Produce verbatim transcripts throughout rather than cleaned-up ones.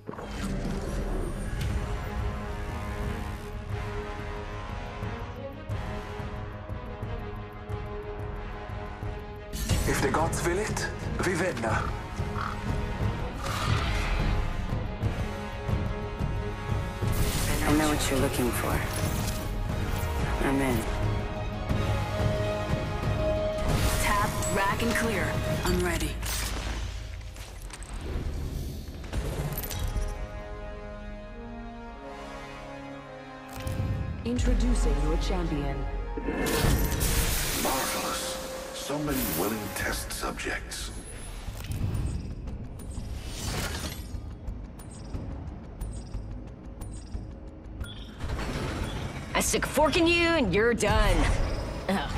If the gods will it, vivenna. I know what you're looking for. I'm in. Tap, rack, and clear. I'm ready. Introducing your champion. Marvelous. So many willing test subjects. I stick a fork in you and you're done. Ugh.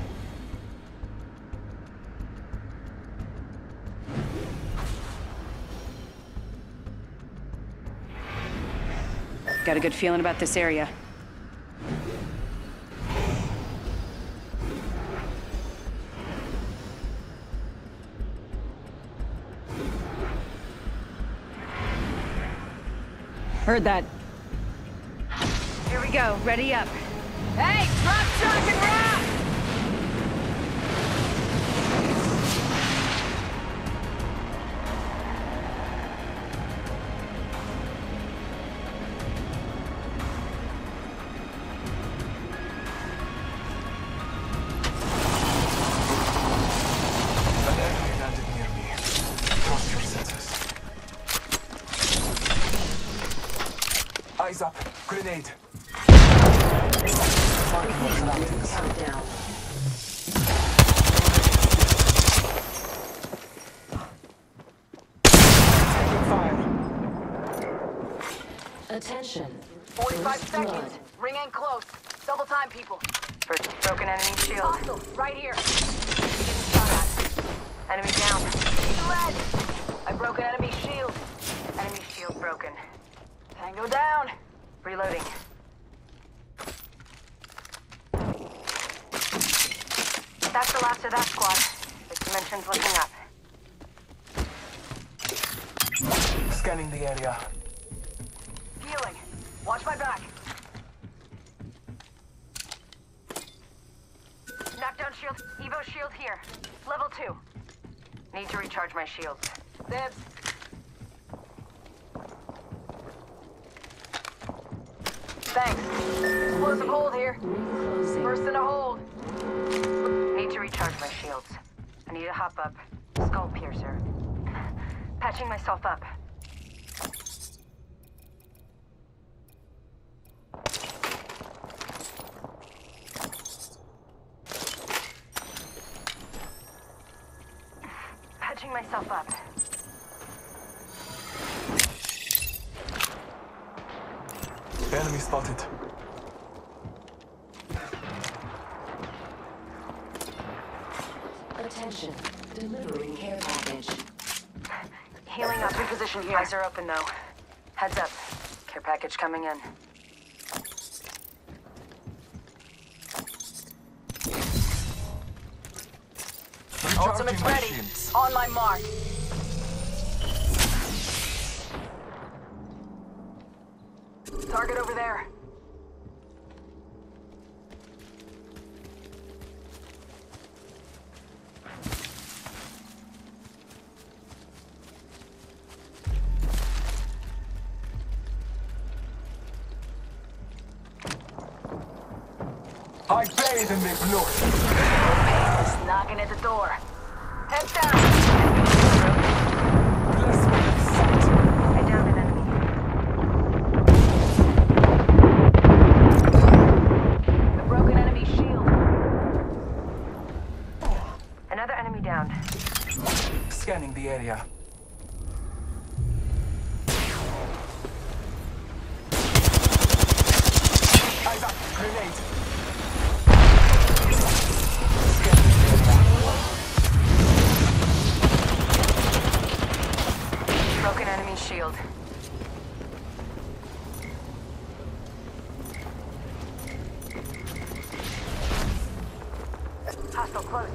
Got a good feeling about this area. Heard that. Here we go, ready up. Hey, drop, shock, and rock! An enemy landed near me. Trust your senses. Eyes up. Grenade. Countdown. Fire. Attention. forty-five First seconds. blood. Ring ain't close. Double time, people. First broken enemy shield. Hostile, right here. Getting shot at. Enemy down. Lead. I broke an enemy shield. Enemy shield broken. Tango down. Reloading. That's the last of that squad. This dimension's looking up. Scanning the area. Healing. Watch my back. Knockdown shield. Evo shield here. Level two. Need to recharge my shields. Dibs. Thanks. Explosive hold here. Closing. First in a hold. Need to recharge my shields. I need to hop up. Skull piercer. Patching myself up. Patching myself up. Enemy spotted. Attention, delivering care package. Healing up. Reposition here. Eyes are open though. Heads up. Care package coming in. Ultimate's Recharging my ready. shields. On my mark. Target over there. I bathe in their blood. Just knocking at the door. Head down. Bless me with sight. I downed an enemy. The broken enemy shield. Another enemy down. Scanning the area. Eyes up. Grenade. Broken enemy shield. Hostile close.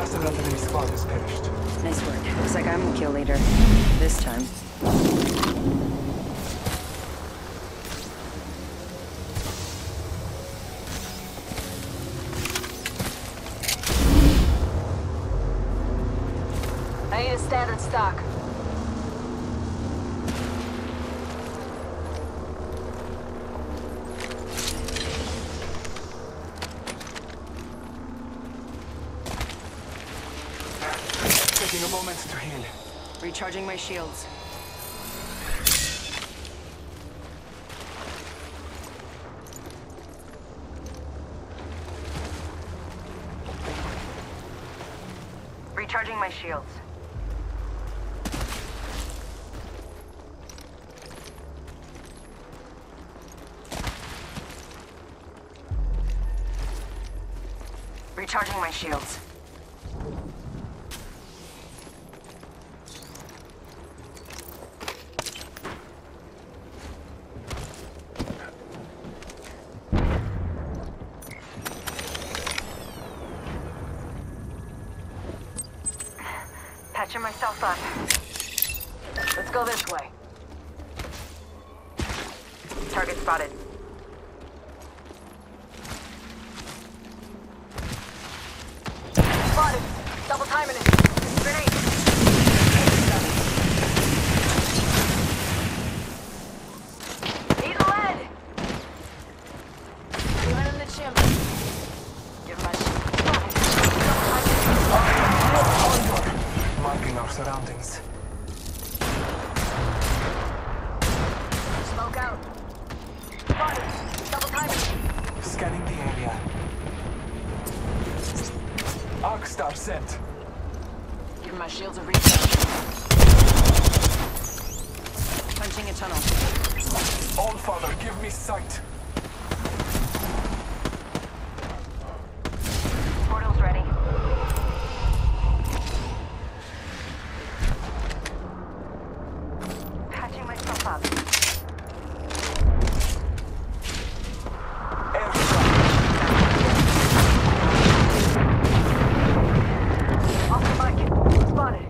Master of the enemy squad has perished. Nice work. Looks like I'm the kill leader. This time. I need a standard stock. Taking a moment to heal. Recharging my shields. Recharging my shields. Recharging my shields. Patching myself up. Let's go this way. Target spotted. Spotted. Double timing it. Grenade! Need lead. Behind him the chimney. Give my shit. Marking our surroundings. Smoke out. Spotted. Double timing. Scanning the area. Arcstar sent. Give my shields a recharge. Punching a tunnel. All Father, give me sight. Portal's ready. Patching myself up. Off the mic. Spotted.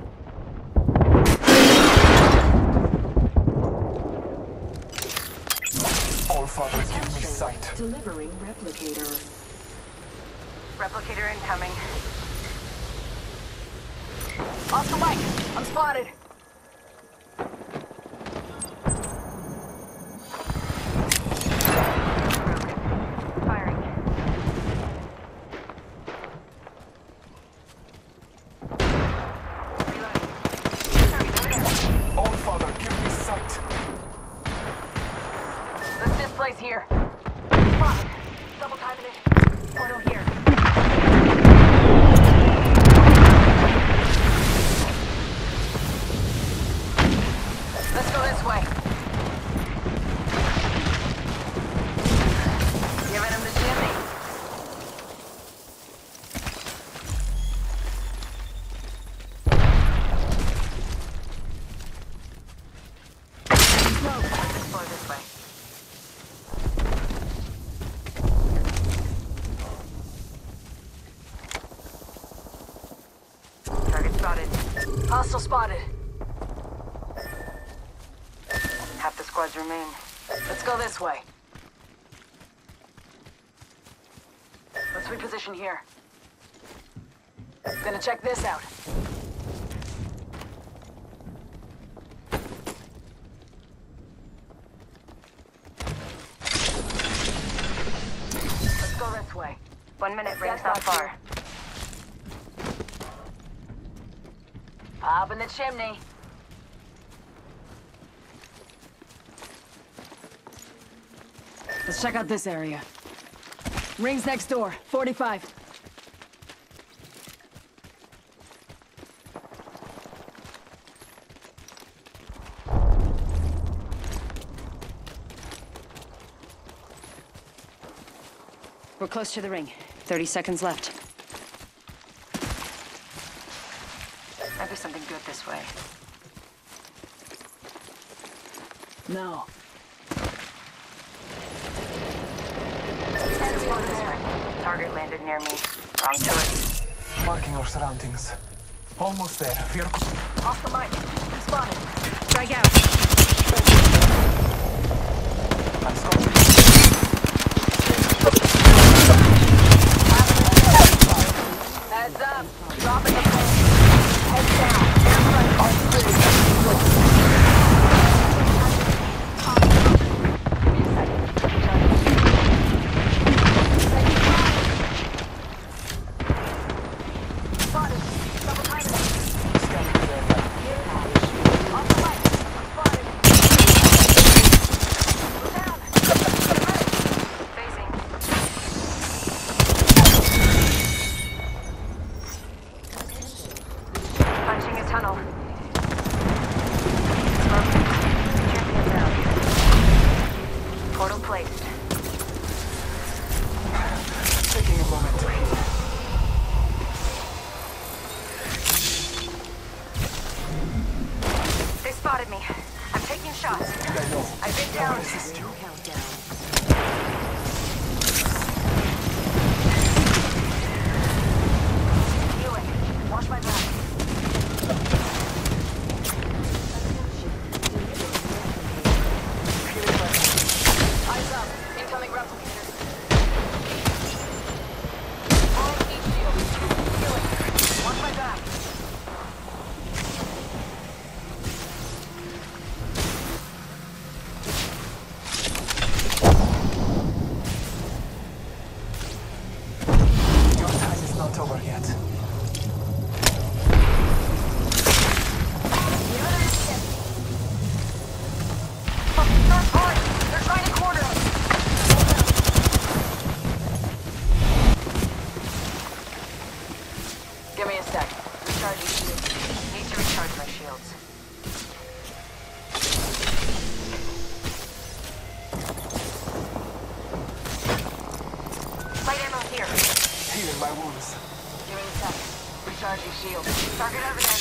All Father, give me sight. Delivering replicator. Replicator incoming. Off the mic. I'm spotted. Firing. All Father, give me sight. Let's displace here. Spotted. Double timing it. Portal here. Let's go this way. Giving him the chimney. Let's explore this way. Target spotted. Hostile spotted. Half the squads remain. Let's go this way. Let's reposition here. Gonna check this out. Let's go this way. One minute rings That's not not far. Pop in the chimney. Let's check out this area. Rings next door, forty-five. We're close to the ring. thirty seconds left. Might be something good this way. No. Let's go this way. Target landed near me. Wrong choice. Marking our surroundings. Almost there. We're... Off the mic. Spotted. Strike out. I'm scoping. Heads up. Dropping the phone. Heads down. Airstrike on three. Give me a second. Spotted. Double timing. Scanning the area. Off the mic. Spotted. Down. Get ready. Phasing. Punching a tunnel. Smoke. Champion down. Portal placed. Taking a moment to heal. They spotted me. I'm taking shots. I know. I've been I down. will assist you. Countdown. Healing. Watch my back. Healing my... Eyes up. Incoming replicator. Falling heat shield. Healing. Watch my back. Your time is not over yet. Third party! They're trying to corner us! Give me a sec. Recharging shield. Need to recharge my shields. Light ammo here. Healing my wounds. Give me a sec. Recharging shield. Target over there.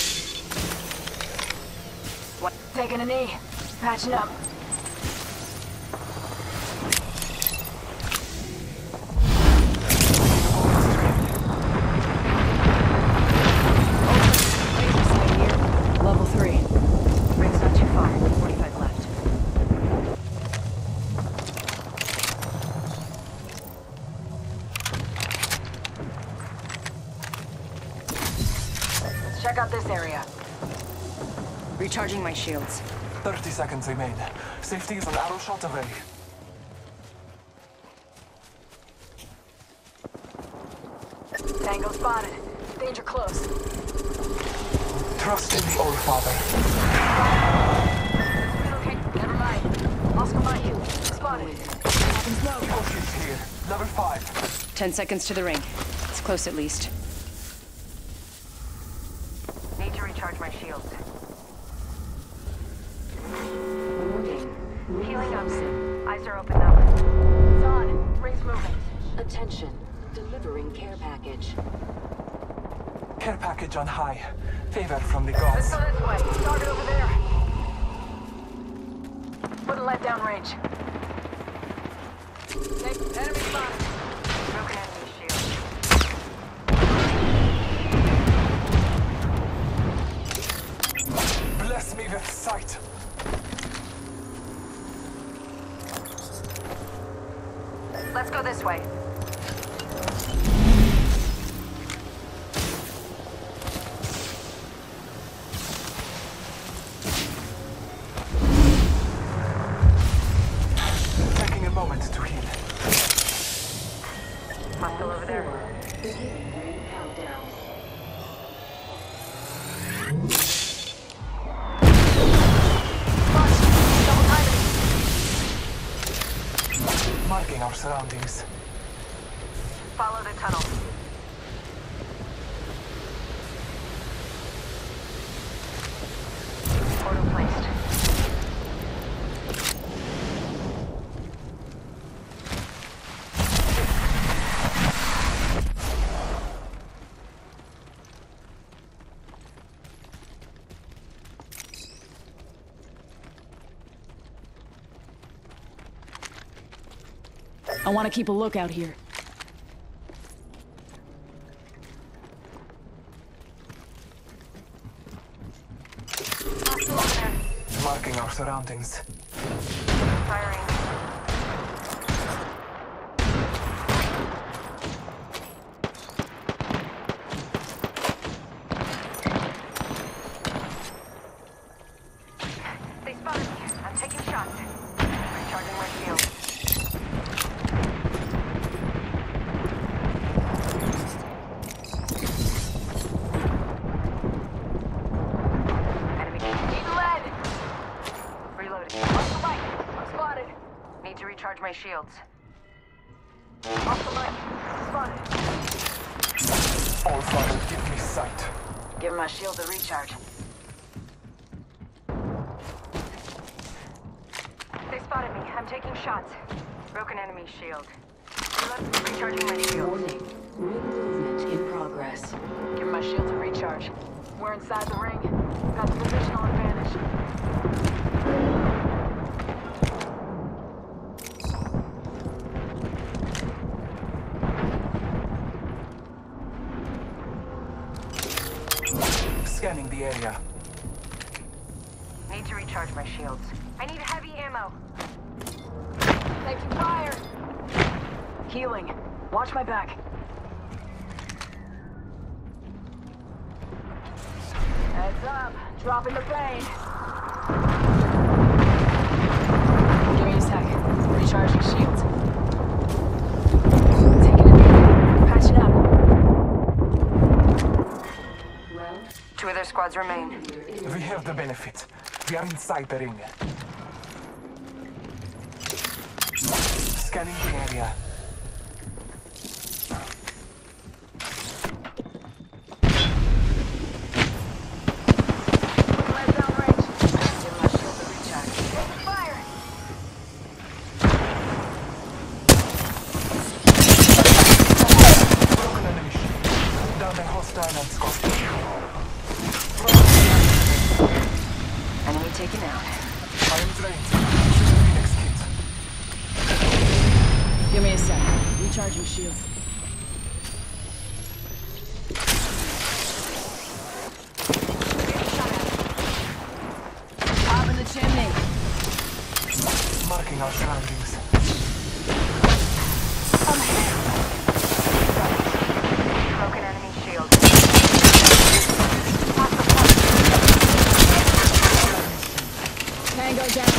What? Taking a knee. Patching up. Laser sight here. Level three. Ring's not too far. forty-five left. Let's check out this area. Recharging my shields. thirty seconds remain. Safety is an arrow shot away. Tango spotted. Danger close. Trust in the Old Father. Okay, never mind. Oscar Mike. Spotted. Happens low. Potions here. Level five. Ten seconds to the ring. It's close at least. Need to recharge my shields. Warning. Healing up. Eyes are open though. It's on. Ring's moving. Attention. Delivering care package. Care package on high. Favor from the Let's gods. go this way. Target over there. Wouldn't let down range. Okay, enemy spotted. Broken enemy shield. Bless me with sight. Let's go this way. Taking a moment to heal. Hostile over there. Beginning ring countdown. Double timing. Marking our surroundings. Follow the tunnel. Portal placed. I want to keep a lookout here. surroundings. Firing. They spotted me. I'm taking shots. Recharging my shield. Enemy. Need lead. Reloading. Off the mic. I'm spotted. Need to recharge my shields. Off the mic. Spotted. All Father, give me sight. Give my shield a recharge. They spotted me. I'm taking shots. Broken enemy shield. Reload- Recharging my shield. Warning. Ring movement in progress. Give my shield a recharge. We're inside the ring. Got the positional advantage. Scanning the area. Need to recharge my shields. I need heavy ammo. Taking fire. Healing. Watch my back. Heads up. Dropping the plane. Give me a sec. Recharging shields. Taking a knee. Patching up. Round Two other squads remain. We have the benefit. We are inside the ring. Scanning the area. Right down range. Give my shield a recharge. Taking fire. Broken enemy shield. Down the hostile and Scott. Enemy taken out. I am trained. Phoenix kit. Give me a sec. Recharging shields. Top of the chimney. Marking our surroundings. Broken enemy shield. Tango down.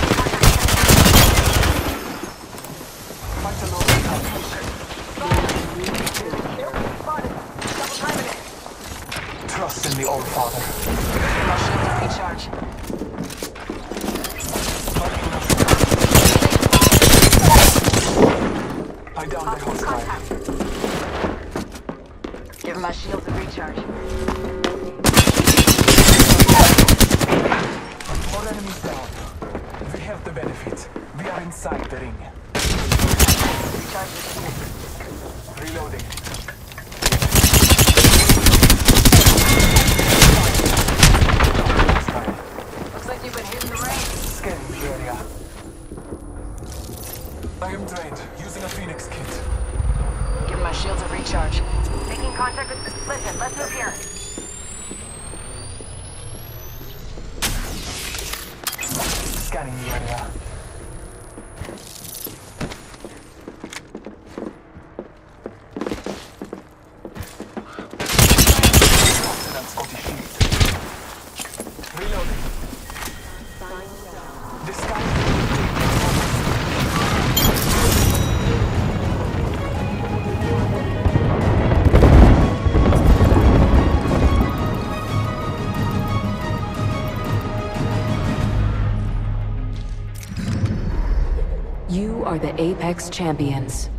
Fight alone. Spotted. Double timing it. Trust in the All Father. My shield to recharge. Marking our surroundings. I down the hostile. Give my shield a recharge. More enemies down. We have the benefit. We are inside the ring. Recharge the shield. Reloading. Looks like you've been hitting the range. Scanning the area. I am trained. Using a Phoenix kit. Give my shield a recharge. Making contact with... Listen, let's move here. Scanning the area. Captain and Scottish shield. Reloading. Disguise. You are the Apex Champions.